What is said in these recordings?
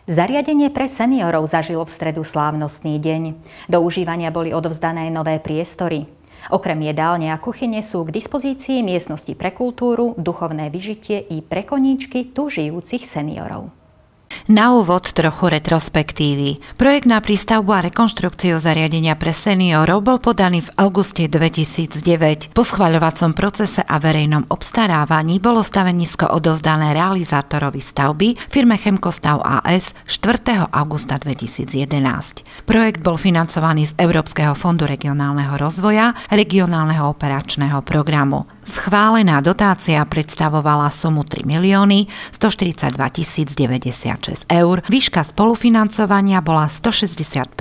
Zariadenie pre seniorov zažilo v stredu slávnostný deň. Do užívania boli odovzdané nové priestory. Okrem jedálne a kuchyne sú k dispozícii miestnosti pre kultúru, duchovné vyžitie i pre koníčky tu žijúcich seniorov. Na úvod trochu retrospektívy. Projekt na prístavbu a rekonštrukciu zariadenia pre seniorov bol podaný v auguste 2009. Po schvaľovacom procese a verejnom obstarávaní bolo stavenisko odovzdané realizátorovi stavby firme Chemkostav AS 4. augusta 2011. Projekt bol financovaný z Európskeho fondu regionálneho rozvoja, regionálneho operačného programu. Schválená dotácia predstavovala sumu 3 142 096 eur. Výška spolufinancovania bola 165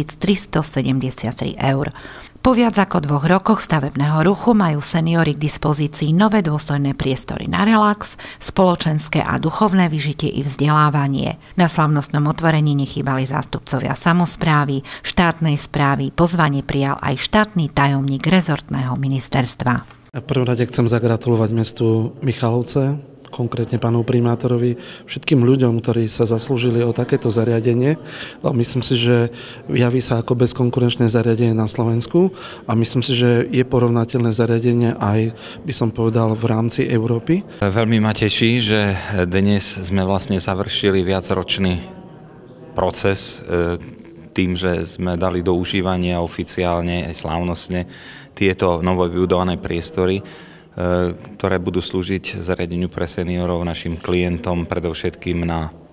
373 eur. Po viac ako 2 rokoch stavebného ruchu majú seniori k dispozícii nové dôstojné priestory na relax, spoločenské a duchovné vyžitie i vzdelávanie. Na slavnostnom otvorení nechýbali zástupcovia samosprávy, štátnej správy, pozvanie prijal aj štátny tajomník rezortného ministerstva. V prvom rade chcem zagratulovať mestu Michalovce, konkrétne pánu primátorovi, všetkým ľuďom, ktorí sa zaslúžili o takéto zariadenie. Myslím si, že javí sa ako bezkonkurenčné zariadenie na Slovensku a myslím si, že je porovnateľné zariadenie aj, by som povedal, v rámci Európy. Veľmi ma teší, že dnes sme vlastne završili viacročný proces tým, že sme dali do užívania oficiálne aj slávnostne tieto novovybudované priestory, ktoré budú slúžiť zariadeniu pre seniorov, našim klientom, predovšetkým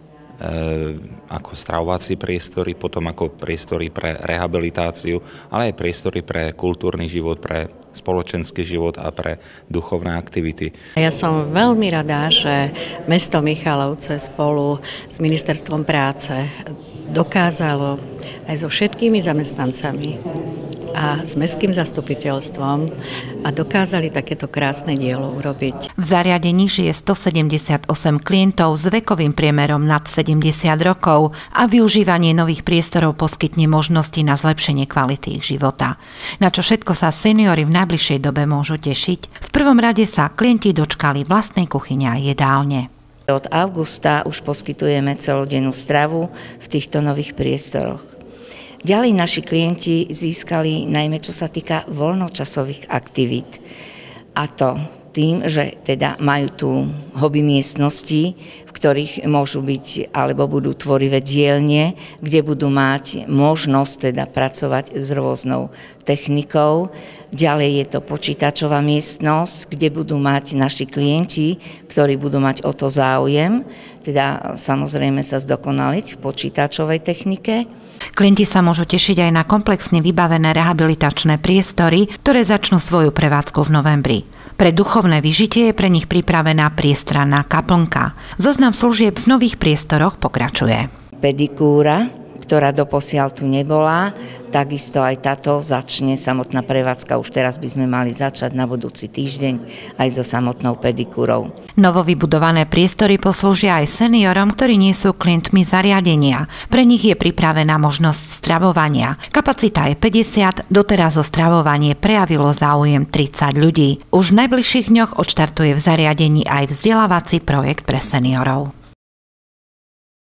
ako stravovací priestory, potom ako priestory pre rehabilitáciu, ale aj priestory pre kultúrny život, pre spoločenský život a pre duchovné aktivity. Ja som veľmi rada, že mesto Michalovce spolu s Ministerstvom práce dokázalo aj so všetkými zamestnancami a s mestským zastupiteľstvom a dokázali takéto krásne dielo urobiť. V zariadení žije 178 klientov s vekovým priemerom nad 70 rokov a využívanie nových priestorov poskytne možnosti na zlepšenie kvality ich života. Na čo všetko sa seniori v najbližšej dobe môžu tešiť? V prvom rade sa klienti dočkali vlastnej kuchyne a jedálne. Od augusta už poskytujeme celodennú stravu v týchto nových priestoroch. Ďalej naši klienti získali najmä čo sa týka voľnočasových aktivít. A to tým, že teda majú tu hobby miestnosti, v ktorých môžu byť alebo budú tvorivé dielne, kde budú mať možnosť teda pracovať s rôznou technikou. Ďalej je to počítačová miestnosť, kde budú mať naši klienti, ktorí budú mať o to záujem, teda samozrejme sa zdokonaliť v počítačovej technike. Klienti sa môžu tešiť aj na komplexne vybavené rehabilitačné priestory, ktoré začnú svoju prevádzku v novembri. Pre duchovné vyžitie je pre nich pripravená priestranná kaplnka. Zoznam služieb v nových priestoroch pokračuje. Pedikúra, ktorá doposiaľ tu nebola, takisto aj táto začne samotná prevádzka. Už teraz by sme mali začať na budúci týždeň aj so samotnou pedikúrou. Novo vybudované priestory poslúžia aj seniorom, ktorí nie sú klientmi zariadenia. Pre nich je pripravená možnosť stravovania. Kapacita je 50, doteraz o stravovanie prejavilo záujem 30 ľudí. Už v najbližších dňoch odštartuje v zariadení aj vzdelávací projekt pre seniorov.